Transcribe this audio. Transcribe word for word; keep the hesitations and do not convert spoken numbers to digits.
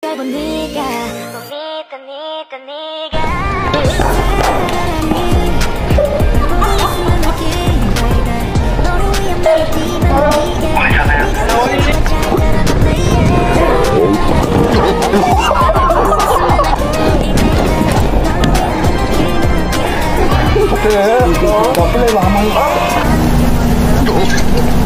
알고 네가 또 믿다 믿다 네가 오케이. 자, 플레이 한번.